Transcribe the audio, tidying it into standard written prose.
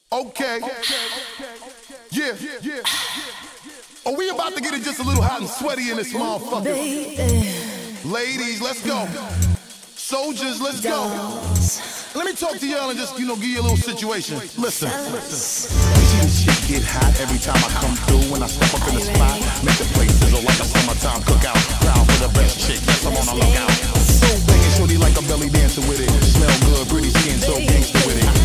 Okay. Yeah. Oh, we about to get it just a little hot and sweaty in this motherfucker. Ladies, let's go. Soldiers, let's go. Let me talk to y'all and just, give you a little situation. Listen. You see this shit get hot every time I come through. When I step up in the spot, make the place sizzle like a summertime cookout. Proud for the best chick, yes, I'm on a lookout. So banging, shorty like a belly dancer with it. Smell good, pretty skin, so gangster with it.